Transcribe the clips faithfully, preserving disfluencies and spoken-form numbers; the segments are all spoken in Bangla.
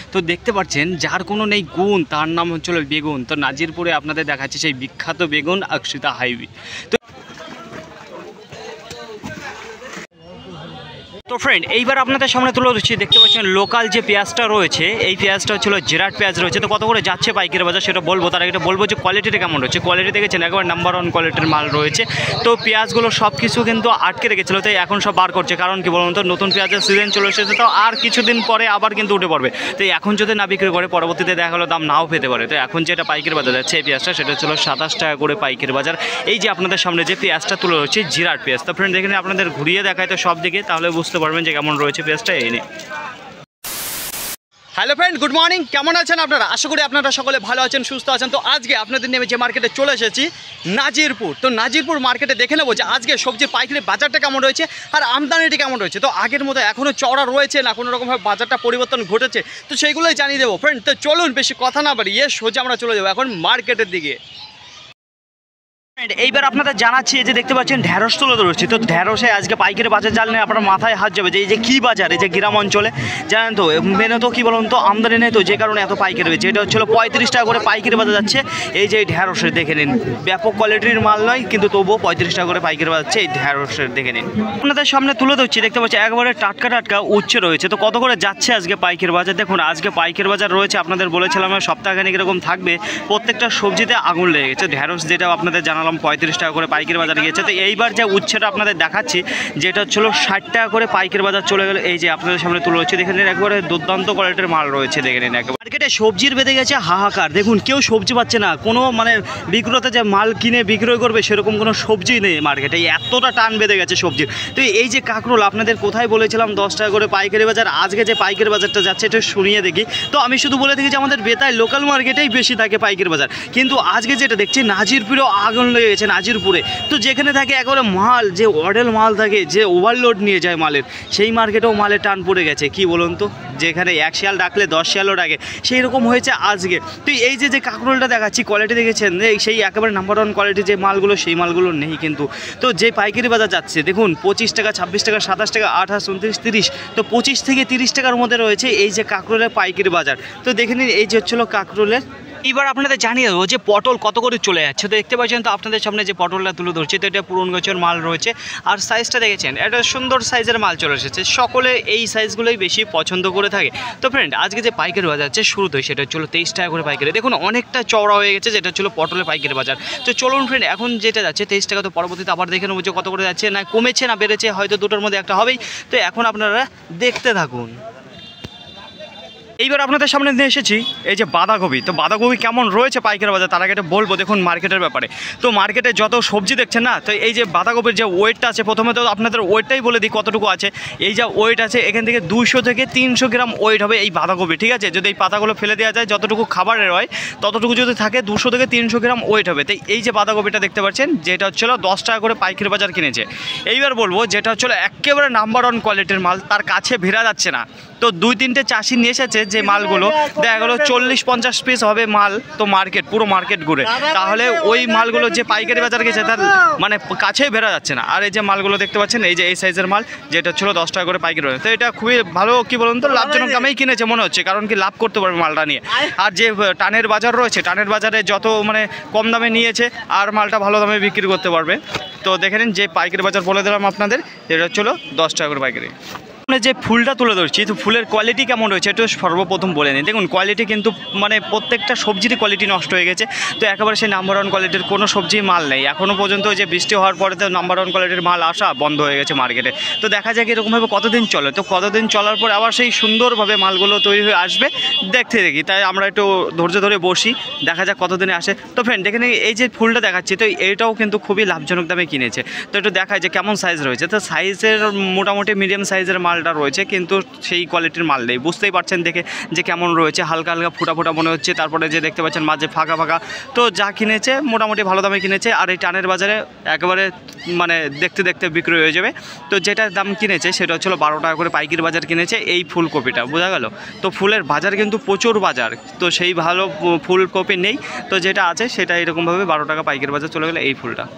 তো দেখতে পাচ্ছেন যার কোনো নেই গুণ, তার নাম হচ্ছিল বেগুন। তো নাজিরপুরে আপনাদের দেখাচ্ছে সেই বিখ্যাত বেগুন আকশিতা হাইব্রিড। তো তো ফ্রেন্ড এইবার আপনাদের সামনে তুলে ধরছি, দেখতে পাচ্ছেন লোকাল যে পেঁয়াজটা রয়েছে, এই পেঁয়াজটা হচ্ছিল জেরাট পেঁয়াজ রয়েছে। তো কত করে যাচ্ছে পাইকারি বাজার সেটা বলবো, তার আগে বলবো যে কোয়ালিটিটা কেমন রয়েছে। কোয়ালিটি দেখেছেন একবার নাম্বার ওয়ান কোয়ালিটির মাল রয়েছে। তো পেঁয়াজগুলো সব কিছু কিন্তু আটকে রেখেছিল, তাই এখন সব বার করছে। কারণ কি বলুন তো, নতুন পেঁয়াজের সিজন চলে এসেছে, তো আর কিছুদিন পরে আবার কিন্তু উঠে পড়বে। তো এখন যদি না বিক্রি করে পরবর্তীতে দেখা গেলো দাম নাও পেতে পারে। তো এখন যেটা পাইকারি বাজার যাচ্ছে এই পেঁয়াজটা, সেটা ছিল সাতাশ টাকা করে পাইকারি বাজার। এই যে আপনাদের সামনে যে পেঁয়াজটা তুলে হচ্ছে জিরাট পেঁয়াজ। তো ফ্রেন্ড দেখেন আপনাদের ঘুরিয়ে দেখায় তো সব দিকে, তাহলে বুঝতে পারবেন যে কেমন রয়েছে পেঁয়াজটা। এনে হ্যালো ফ্রেন্ড, গুড মর্নিং। কেমন আছেন আপনারা? আশা করি আপনারা সকলে ভালো আছেন, সুস্থ আছেন। তো আজকে আপনাদের নেমে যে মার্কেটে চলে এসেছি নাজিরপুর। তো নাজিরপুর মার্কেটে দেখে নেবো যে আজকে সবজির পাইকারি বাজারটা কেমন রয়েছে আর আমদানিটি কেমন রয়েছে। তো আগের মতো এখনও চড়া রয়েছে না কোনো রকমভাবে বাজারটা পরিবর্তন ঘটেছে, তো সেইগুলোই জানিয়ে দেবো ফ্রেন্ড। তো চলুন বেশি কথা না বাড়িয়ে সোজা আমরা চলে যাবো এখন মার্কেটের দিকে। এইবার আপনাদের জানাচ্ছি যে দেখতে পাচ্ছেন ঢেঁড়স তুলে ধরছি। তো ঢেঁড়সে আজকে পাইকারি বাজার জানলে আপনার মাথায় হাত যাবে যে এই যে কী বাজার, এই যে গ্রাম অঞ্চলে জানেন তো মেনে তো কী বলুন তো আমদানি নেই, তো যে কারণে এত পাইকারি হয়েছে। এটা হচ্ছিল পঁয়ত্রিশ টাকা করে পাইকারি বাজার যাচ্ছে। এই যে ঢেঁড়সের দেখে নিন, ব্যাপক কোয়ালিটির মাল নয় কিন্তু তবুও পঁয়ত্রিশ টাকা করে পাইকারি বাজার যাচ্ছে এই ঢেঁড়সের দেখে নিন। আপনাদের সামনে তুলে ধরছি, দেখতে পাচ্ছি একবারে টাটকা টাটকা উচ্ছে রয়েছে। তো কত করে যাচ্ছে আজকে পাইকারি বাজার দেখুন। আজকে পাইকারি বাজার রয়েছে, আপনাদের বলেছিলাম সপ্তাহখানিক এরকম থাকবে, প্রত্যেকটা সবজিতে আগুন লেগে গেছে। ঢেঁড়স যেটা আপনাদের জানালাম পঁয়ত্রিশ টাকা করে পাইকারি বাজারে গিয়েছে। তো এইবার যে উচ্ছেটা আপনাদের দেখাচ্ছি, যেটা হচ্ছিল ষাট টাকা করে পাইকারি বাজার চলে গেল। এই যে আপনাদের সামনে তুলে হচ্ছে, দেখে নিন একবারে দুর্দান্ত কোয়ালিটির মাল রয়েছে। দেখে নিন একবার মার্কেটে সবজির বেঁধে গেছে হাহাকার। দেখুন কেউ সবজি পাচ্ছে না, কোনো মানে বিক্রেতা যে মাল কিনে বিক্রয় করবে সেরকম কোনো সবজি নেই মার্কেটে, এতটা টান বেঁধে গেছে সবজির। তো এই যে কাঁকরোল আপনাদের কোথায় বলেছিলাম দশ টাকা করে পাইকারি বাজার, আজকে যে পাইকারি বাজারটা যাচ্ছে এটা শুনিয়ে দেখি। তো আমি শুধু বলে থাকি যে আমাদের বেতায় লোকাল মার্কেটেই বেশি থাকে পাইকারি বাজার, কিন্তু আজকে যেটা দেখছি নাজিরপুরেও আগুন লেগে গেছে নাজিরপুরে। তো যেখানে থাকে একেবারে মাল যে অডেল মাল থাকে, যে ওভারলোড নিয়ে যায় মালের, সেই মার্কেটেও মালের টান পড়ে গেছে। কি বলুন তো, যেখানে এক শিয়াল ডাকলে দশ শিয়ালও ডাকে, সেই রকম হয়েছে আজকে। তো এই যে যে কাঁকরোলটা দেখাচ্ছি কোয়ালিটি দেখেছেন, সেই একেবারে নাম্বার ওয়ান কোয়ালিটি যে মালগুলো, সেই মালগুলো নেই কিন্তু। তো যে পাইকারি বাজার যাচ্ছে দেখুন পঁচিশ টাকা, ছাব্বিশ টাকা, সাতাশ টাকা, আঠাশ, উনত্রিশ, তিরিশ, তো পঁচিশ থেকে তিরিশ টাকার মধ্যে রয়েছে এই যে কাঁকরোলের পাইকারি বাজার। তো দেখে নিন এই যে হচ্ছিল কাঁকরোলের। এবার আপনাদের জানিয়ে দেবো যে পটল কত করে চলে যাচ্ছে। তো দেখতে পাচ্ছেন তো আপনাদের সামনে যে পটলটা তুলে ধরছে, তো এটা পুরন গাছের মাল রয়েছে। আর সাইজটা দেখেছেন, এটা সুন্দর সাইজের মাল চলে এসেছে, সকলে এই সাইজগুলোই বেশি পছন্দ করে থাকে। তো ফ্রেন্ড আজকে যে পাইকারি বাজার যাচ্ছে শুরুতেই, সেটা হচ্ছিল তেইশ টাকা করে পাইকারি। দেখুন অনেকটা চওড়া হয়ে গেছে, যেটা ছিল পটলের পাইকারি বাজার। তো চলুন ফ্রেন্ড এখন যেটা যাচ্ছে তেইশ টাকা, তো পরবর্তীতে আবার দেখে নেবো যে কত করে যাচ্ছে, না কমেছে না বেড়েছে, হয়তো দুটোর মধ্যে একটা হবেই। তো এখন আপনারা দেখতে থাকুন। এইবার আপনাদের সামনে নিয়ে এসেছি এই যে বাঁধাকপি। তো বাঁধাকপি কেমন রয়েছে পাইকারি বাজার তার আগে এটা বলবো। দেখুন মার্কেটের ব্যাপারে, তো মার্কেটে যত সবজি দেখছেন না, তো এই যে বাঁধাকপির যে ওয়েটটা আছে, প্রথমে তো আপনাদের ওয়েটটাই বলে দিই কতটুকু আছে। এই যে ওয়েট আছে এখান থেকে দুশো থেকে তিনশো গ্রাম ওয়েট হবে এই বাঁধাকপি, ঠিক আছে। যদি এই পাতাগুলো ফেলে দেওয়া যায়, যতটুকু খাবারের হয় ততটুকু যদি থাকে দুশো থেকে তিনশো গ্রাম ওয়েট হবে। তো এই যে বাঁধাকপিটা দেখতে পাচ্ছেন, যেটা হচ্ছিলো দশ টাকা করে পাইকারি বাজার কিনেছে। এইবার বলবো যেটা হচ্ছিলো একেবারে নাম্বার ওয়ান কোয়ালিটির মাল, তার কাছে ভিড়া যাচ্ছে না। তো দুই তিনটে চাষি নিয়ে এসেছে যে মালগুলো, দেখা গেলো চল্লিশ পঞ্চাশ পিস হবে মাল। তো মার্কেট পুরো মার্কেট ঘুরে, তাহলে ওই মালগুলো যে পাইকারি বাজার গেছে তার মানে কাছেই বেরা যাচ্ছে না। আর এই যে মালগুলো দেখতে পাচ্ছেন, এই যে এই সাইজের মাল, যেটা ছিল দশ টাকা করে পাইকারি বাজার। তো এটা খুবই ভালো, কি বলুন তো, লাভজনক দামেই কিনেছে মনে হচ্ছে, কারণ কি লাভ করতে পারবে মালটা নিয়ে। আর যে টানের বাজার রয়েছে, টানের বাজারে যত মানে কম দামে নিয়েছে আর মালটা ভালো দামে বিক্রি করতে পারবে। তো দেখে নিন যে পাইকারি বাজার বলে দিলাম আপনাদের, এটা ছিল দশ টাকা করে পাইকারি। যে ফুলটা তুলে ধরছি, তো ফুলের কোয়ালিটি কেমন রয়েছে একটু সর্বপ্রথম বলে নিন। দেখুন কোয়ালিটি কিন্তু মানে প্রত্যেকটা সবজিরই কোয়ালিটি নষ্ট হয়ে গেছে। তো একেবারে সেই নাম্বার ওয়ান কোয়ালিটির কোনো সবজির মাল নেই এখনও পর্যন্ত। যে বৃষ্টি হওয়ার পরে তো নাম্বার ওয়ান কোয়ালিটির মাল আসা বন্ধ হয়ে গেছে মার্কেটে। তো দেখা যাক এরকমভাবে কতদিন চলে। তো কতদিন চলার পর আবার সেই সুন্দরভাবে মালগুলো তৈরি হয়ে আসবে, দেখতে দেখি। তাই আমরা একটু ধৈর্য ধরে বসি, দেখা যাক কতদিনে আসে। তো ফ্রেন্ড দেখে নিই এই যে ফুলটা দেখাচ্ছি, তো এইটাও কিন্তু খুবই লাভজনক দামে কিনেছে। তো একটু দেখায় যে কেমন সাইজ রয়েছে। তো সাইজের মোটামুটি মিডিয়াম সাইজের মাল রয়েছে, কিন্তু সেই কোয়ালিটির মাল নেই। বুঝতেই পারছেন দেখে যে কেমন রয়েছে, হালকা হালকা ফুটা ফুটা মনে হচ্ছে। তারপরে যে দেখতে পাচ্ছেন মাঝে ফাঁকা ফাঁকা। তো যা কিনেছে মোটামুটি ভালো দামে কিনেছে। আর এই টানের বাজারে একেবারে মানে দেখতে দেখতে বিক্রি হয়ে যাবে। তো যেটার দাম কিনেছে সেটা হচ্ছিল বারো টাকা করে পাইকারি বাজার কিনেছে এই ফুলকপিটা, বোঝা গেল। তো ফুলের বাজার কিন্তু প্রচুর বাজার, তো সেই ভালো ফুলকপি নেই। তো যেটা আছে সেটা এরকমভাবে বারো টাকা পাইকারি বাজার চলে গেলো এই ফুলটা।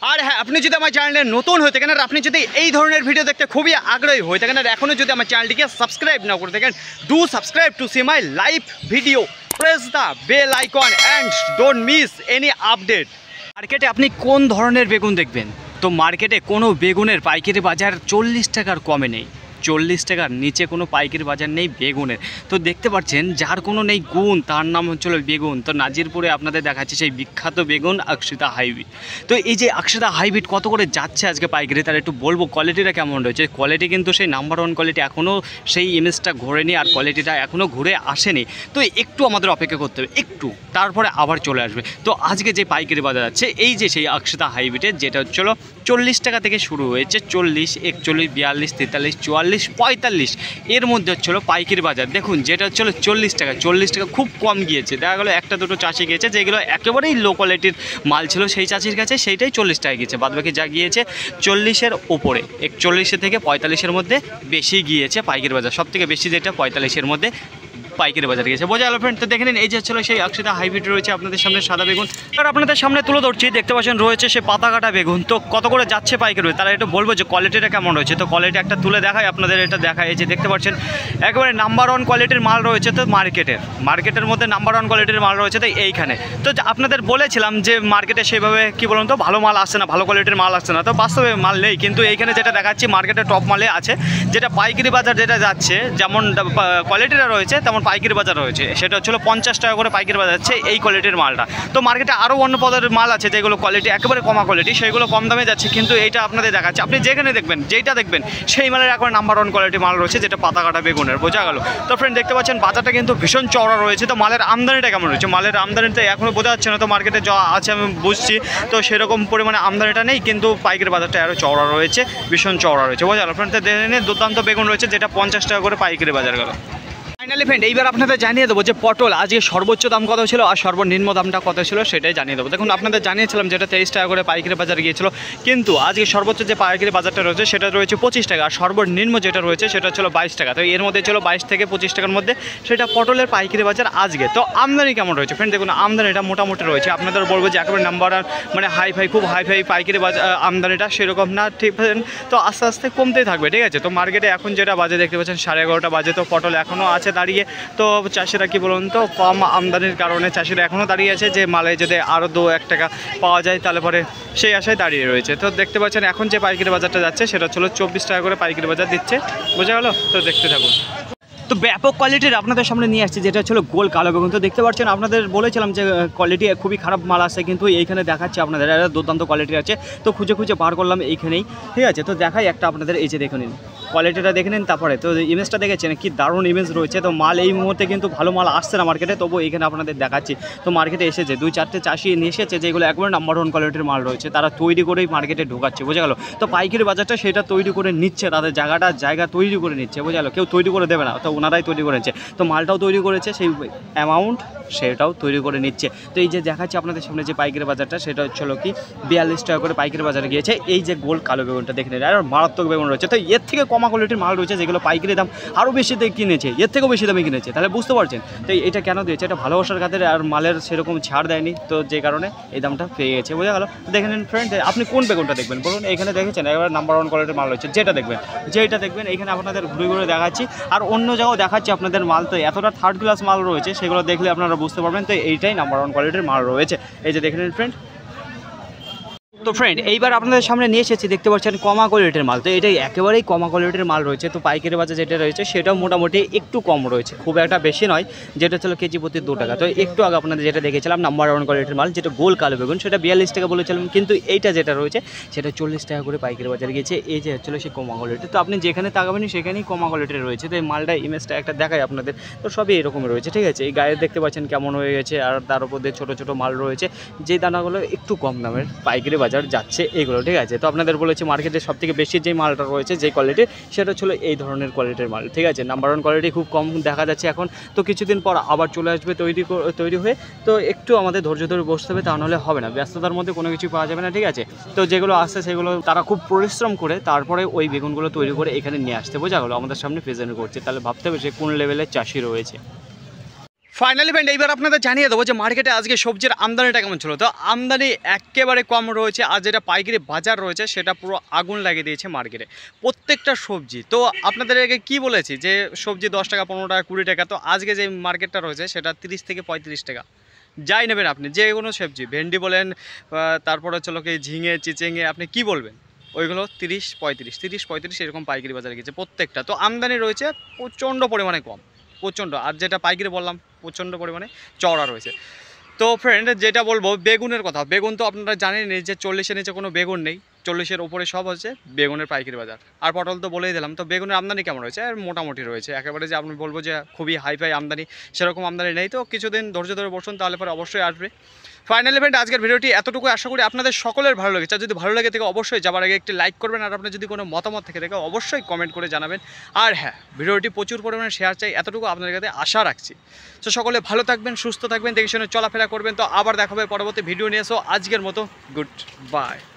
আর হ্যাঁ, আপনি যদি আমার চ্যানেলে নতুন হয়ে থাকেন আর আপনি যদি এই ধরনের ভিডিও দেখতে খুবই আগ্রহী হয়ে থাকেন আর এখনও যদি আমার চ্যানেলটিকে সাবস্ক্রাইব না করে থাকেন, do subscribe to see my live video, press the bell icon and don't miss any update. মার্কেটে আপনি কোন ধরনের বেগুন দেখবেন? তো মার্কেটে কোনো বেগুনের পাইকারি বাজার চল্লিশ টাকার কমে নেই, চল্লিশ টাকার নিচে কোনো পাইকারি বাজার নেই বেগুনের। তো দেখতে পাচ্ছেন যার কোনো নেই গুণ, তার নাম হচ্ছিল বেগুন। তো নাজিরপুরে আপনাদের দেখাচ্ছে সেই বিখ্যাত বেগুন আকশিতা হাইব্রিড। তো এই যে আকশিতা হাইব্রিড কত করে যাচ্ছে আজকে পাইকারি, তার একটু বলবো কোয়ালিটিটা কেমন রয়েছে। কোয়ালিটি কিন্তু সেই নাম্বার ওয়ান কোয়ালিটি, এখনও সেই ইমেজটা ঘোরেনি আর কোয়ালিটিটা এখনও ঘুরে আসেনি। তো একটু আমাদের অপেক্ষা করতে হবে, একটু, তারপরে আবার চলে আসবে। তো আজকে যে পাইকারি বাজার যাচ্ছে এই যে সেই আকশিতা হাইব্রিডের, যেটা হচ্ছিল চল্লিশ টাকা থেকে শুরু হয়েছে, চল্লিশ, একচল্লিশ, বিয়াল্লিশ, তেতাল্লিশ, চুয়াল্লিশ, পঁয়তাল্লিশ, এর মধ্যে হচ্ছিলো পাইকারি বাজার। দেখুন যেটা হচ্ছিলো চল্লিশ টাকা, চল্লিশ টাকা খুব কম গিয়েছে। দেখা গেলো একটা দুটো চাষি গিয়েছে যেগুলো একেবারেই লো কোয়ালিটির মাল ছিল সেই চাষির কাছে, সেইটাই চল্লিশ টাকা গিয়েছে। বাদবাকি যা গিয়েছে চল্লিশের ওপরে, একচল্লিশের থেকে পঁয়তাল্লিশের মধ্যে বেশি গিয়েছে পাইকারি বাজার। সব থেকে বেশি যেটা পঁয়তাল্লিশের মধ্যে পাইকারি বাজার গেছে, বোঝা গেল ফ্রেন্ড। তো দেখে নিন এই যে হচ্ছিল সেই আকশিতা হাইব্রিড রয়েছে আপনাদের সামনে সাদা বেগুন। আর আপনাদের সামনে তুলে ধরছি, দেখতে পাচ্ছেন রয়েছে সে পাতা কাটা বেগুন। তো কত করে যাচ্ছে পাইকারি, তারা একটু বলবো যে কোয়ালিটিটা কেমন রয়েছে। তো কোয়ালিটি একটা তুলে দেখায় আপনাদের, এটা দেখায় এই যে দেখতে পাচ্ছেন একেবারে নাম্বার ওয়ান কোয়ালিটির মাল রয়েছে। তো মার্কেটের মার্কেটের মধ্যে নাম্বার ওয়ান কোয়ালিটির মাল রয়েছে তো এইখানে। তো আপনাদের বলেছিলাম যে মার্কেটে সেভাবে কী বলুন তো ভালো মাল আসছে না, ভালো কোয়ালিটির মাল আসছে না। তো বাস্তবে মাল নেই, কিন্তু এইখানে যেটা দেখাচ্ছি মার্কেটে টপ মালে আছে, যেটা পাইকারি বাজার যেটা যাচ্ছে, যেমন কোয়ালিটিটা রয়েছে তেমন পাইকারি বাজার রয়েছে। সেটা হচ্ছিল পঞ্চাশ টাকা করে পাইকারি বাজার যাচ্ছে এই কোয়ালিটির মালটা। তো মার্কেটে আরও অন্য পদের মাল আছে যেগুলো কোয়ালিটি একেবারে কমা কোয়ালিটি, সেইগুলো কম দামে যাচ্ছে, কিন্তু এইটা আপনাদের দেখাচ্ছে। আপনি যেখানে দেখবেন যেইটা দেখবেন সেই মালের একবার নাম্বার ওয়ান কোয়ালিটি মাল রয়েছে, যেটা পাতা কাটা বেগুনের, বোঝা গেল। তো ফ্রেন্ড দেখতে পাচ্ছেন বাজারটা কিন্তু ভীষণ চওড়া রয়েছে। তো মালের আমদানিটা কেমন রয়েছে, মালের আমদানিটা এখনও বোঝা যাচ্ছে না। তো মার্কেটে যা আছে আমি বুঝছি, তো সেরকম পরিমাণে আমদানিটা নেই, কিন্তু পাইকারি বাজারটা আরও চওড়া রয়েছে, ভীষণ চওড়া রয়েছে, বোঝা গেল ফ্রেন্ড। তো দেখে নিন দুর্দান্ত বেগুন রয়েছে, যেটা পঞ্চাশ টাকা করে পাইকারি বাজার গেল। ফাইনালি ফ্রেন্ড এইবার আপনাদের জানিয়ে দেবো যে পটল আজকে সর্বোচ্চ দাম কত ছিল আর সর্বনিম্ন দামটা কত ছিল সেটাই জানিয়ে দেবো। দেখুন আপনাদের জানিয়েছিলাম যেটা তেইশ টাকা করে পাইকারি বাজারে গিয়েছিল, কিন্তু আজকে সর্বোচ্চ যে পাইকারি বাজারটা রয়েছে সেটা রয়েছে পঁচিশ টাকা, আর সর্বনিম্ন যেটা রয়েছে সেটা ছিল বাইশ টাকা। তো এর মধ্যে ছিল বাইশ থেকে পঁচিশ টাকার মধ্যে সেটা পটলের পাইকারি বাজার আজকে। তো আমদানি কেমন রয়েছে ফ্রেন্ড, দেখুন আমদানিটা মোটামুটি রয়েছে। আপনাদের বলবো যে একেবারে নাম্বার মানে হাই ফাই, খুব হাই ফাই পাইকারি বাজার আমদানিটা সেরকম না, ঠিক আছে। তো আস্তে আস্তে কমতেই থাকবে, ঠিক আছে। তো মার্কেটে এখন যেটা বাজে দেখতে পাচ্ছেন সাড়ে এগারোটা বাজে, তো পটল এখনও আছে দাঁড়িয়ে। তো চাষিরা কি বলুন তো কম আমদানির কারণে চাষিরা এখনও দাঁড়িয়ে আছে যে মালে যদি আরও দু এক টাকা পাওয়া যায় তাহলে পরে সেই আশায় দাঁড়িয়ে রয়েছে। তো দেখতে পাচ্ছেন এখন যে পাইকারি বাজারটা যাচ্ছে সেটা ছিল চব্বিশ টাকা করে পাইকারি বাজার দিচ্ছে, বোঝা গেল। তো দেখতে থাকুন। তো ব্যাপক কোয়ালিটির আপনাদের সামনে নিয়ে আসছে, যেটা ছিল গোল কালো বেগুন। তো দেখতে পাচ্ছেন আপনাদের বলেছিলাম যে কোয়ালিটি খুবই খারাপ মাল আসছে, কিন্তু এইখানে দেখাচ্ছে আপনাদের এটা দুর্দান্ত কোয়ালিটি আছে। তো খুঁজে খুঁজে বার করলাম এইখানেই, ঠিক আছে। তো দেখাই একটা আপনাদের, এই যে দেখে নিন কোয়ালিটিটা দেখে নিন, তারপরে তো ইমেজটা দেখেছেন কি দারুণ ইমেজ রয়েছে। তো মাল এই মুহূর্তে কিন্তু ভালো মাল আসছে না মার্কেটে, তবু এইখানে আপনাদের দেখাচ্ছি। তো মার্কেটে এসেছে দুই চারটে চাষি নিয়ে এসেছে যেগুলো একবারে নাম্বার ওয়ান কোয়ালিটির মাল রয়েছে, তারা তৈরি করেই মার্কেটে ঢোকাচ্ছে, বোঝা গেল। তো পাইকারি বাজারটা সেটা তৈরি করে নিচ্ছে, তাদের জায়গাটা জায়গা তৈরি করে নিচ্ছে, বোঝা গেল। কেউ তৈরি করে দেবে না, তো ওনারাই তৈরি করেছে। তো মালটাও তৈরি করেছে, সেই অ্যামাউন্ট সেটাও তৈরি করে নিচ্ছে। তো এই যে দেখাচ্ছি আপনাদের সামনে যে পাইকারি বাজারটা সেটা হচ্ছিল কি বিয়াল্লিশ টাকা করে পাইকারি বাজারে গিয়েছে। এই যে গোল কালো বেগুনটা দেখে নিন, আর মারাত্মক বেগুন রয়েছে। তো এর থেকে কমা কোয়ালিটির মাল রয়েছে যেগুলো পাইকারি দাম আরও বেশি দিয়ে কিনেছে, এর থেকেও বেশি দামে কিনেছে, তাহলে বুঝতে পারছেন। তো এটা কেন দিয়েছে, এটা ভালোবাসার খাতিরে, আর মালের সেরকম ছাড় দেয়নি, তো যে কারণে এই দামটা পেয়ে গেছে, বোঝা গেল। তো দেখে নিন ফ্রেন্ড, আপনি কোন বেগুনটা দেখবেন বলুন। এখানে দেখেছেন এবার নাম্বার ওয়ান কোয়ালিটির মাল রয়েছে, যেটা দেখবেন যেটা দেখবেন এখানে আপনাদের ঘুরে ঘুরে দেখাচ্ছি, আর অন্য জায়গাও দেখাচ্ছি আপনাদের মাল। তো এতটা থার্ড ক্লাস মাল রয়েছে সেগুলো দেখলে আপনারা বুঝতে পারবেন। তো এইটাই নাম্বার ওয়ান কোয়ালিটির মাল রয়েছে, এই যে দেখে নিন ফ্রেন্ড। তো ফ্রেন্ড এইবার আপনাদের সামনে নিয়ে এসেছি, দেখতে পাচ্ছেন কমা কোয়ালিটির মাল। তো এটাই একেবারেই কমা কোয়ালিটির মাল রয়েছে। তো পাইকারি বাজার যেটা রয়েছে সেটাও মোটামুটি একটু কম রয়েছে, খুব একটা বেশি নয়, যেটা ছিল কেজি প্রতি দু টাকা। তো একটু আগে আপনাদের যেটা দেখেছিলাম নাম্বার ওয়ান কোয়ালিটির মাল, যেটা গোল কালো বেগুন, সেটা বিয়াল্লিশ টাকা বলেছিলাম, কিন্তু এইটা যেটা রয়েছে সেটা চল্লিশ টাকা করে পাইকারি বাজারে গিয়েছে। এই যে হচ্ছিল সেই কমা কোয়ালিটি। তো আপনি যেখানে তাকাবেন সেখানেই কমা কোয়ালিটির রয়েছে। তো এই মালটা ইমেজটা একটা দেখায় আপনাদের, তো সবই এরকম রয়েছে, ঠিক আছে। এই গায়ে দেখতে পাচ্ছেন কেমন হয়ে গেছে, আর তার উপর দিয়ে ছোটো ছোটো মাল রয়েছে, যে দানাগুলো একটু কম দামের পাইকারি বাজার যাচ্ছে এগুলো, ঠিক আছে। তো আপনাদের বলেছি মার্কেটে সব থেকে বেশি যে মালটা রয়েছে যে কোয়ালিটির, সেটা ছিল এই ধরনের কোয়ালিটির মাল, ঠিক আছে। নাম্বার ওয়ান কোয়ালিটি খুব কম দেখা যাচ্ছে এখন, তো কিছুদিন পর আবার চলে আসবে তৈরি তৈরি হয়ে। তো একটু আমাদের ধৈর্য ধরে বসতে হবে, তা নাহলে হবে না, ব্যস্ততার মধ্যে কোনো কিছু পাওয়া যাবে না, ঠিক আছে। তো যেগুলো আসছে সেগুলো তারা খুব পরিশ্রম করে তারপরে ওই বেগুনগুলো তৈরি করে এখানে নিয়ে আসতে, বোঝা গেলো, আমাদের সামনে প্রেজেন্ট করছে। তাহলে ভাবতে হবে সে কোন লেভেলের চাষি রয়েছে। ফাইনালি ফ্রেন্ড এইবার আপনাদের জানিয়ে দেবো যে মার্কেটে আজকে সবজির আমদানিটা কেমন ছিল। তো আমদানি একেবারে কম রয়েছে, আর যেটা পাইকারি বাজার রয়েছে সেটা পুরো আগুন লাগিয়ে দিয়েছে মার্কেটে প্রত্যেকটা সবজি। তো আপনাদেরকে কি বলেছি যে সবজি দশ টাকা, পনেরো টাকা, কুড়ি টাকা, তো আজকে যে মার্কেটটা রয়েছে সেটা তিরিশ থেকে পঁয়ত্রিশ টাকা। যাই নেবেন আপনি, যে কোনো সবজি, ভেন্ডি বলেন, তারপরে চলো কি ঝিঙে, চিচিঙে, আপনি কি বলবেন, ওইগুলো তিরিশ পঁয়ত্রিশ তিরিশ পঁয়ত্রিশ এরকম পাইকারি বাজারে গেছে প্রত্যেকটা। তো আমদানি রয়েছে প্রচণ্ড পরিমাণে কম, প্রচণ্ড। আর যেটা পাইকারি বললাম প্রচণ্ড পরিমাণে চওড়া রয়েছে। তো ফ্রেন্ড যেটা বলবো বেগুনের কথা, বেগুন তো আপনারা জানেনই যে চল্লিশের নিচে কোনো বেগুন নেই, চল্লিশের ওপরে সব হচ্ছে বেগুনের পাইকারি বাজার। আর পটল তো বলেই দিলাম। তো বেগুনের আমদানি কেমন রয়েছে? আর মোটামুটি রয়েছে, একেবারে যে আপনি বলবো যে খুবই হাই ফাই আমদানি সেরকম আমদানি নেই। তো কিছুদিন ধৈর্য ধরে বসুন, তাহলে পরে অবশ্যই আসবে। ফাইনালি ফ্রেন্ড আজকের ভিডিওটি এতটুকু, আশা করি আপনাদের সকলের ভালো লেগেছে। যদি ভালো লাগে থেকে অবশ্যই যাবার আগে একটি লাইক করবেন, আর আপনার যদি কোনো মতামত থেকে থাকে অবশ্যই কমেন্ট করে জানাবেন। আর হ্যাঁ, ভিডিওটি প্রচুর পরিমাণে শেয়ার চাই, এতটুকু আপনাদের কাছে আশা রাখছি। তো সকলে ভালো থাকবেন, সুস্থ থাকবেন, দেখে শুনে চলাফেরা করবেন। তো আবার দেখা হবে পরবর্তী ভিডিও নিয়ে। এসো আজকের মতো গুড বাই।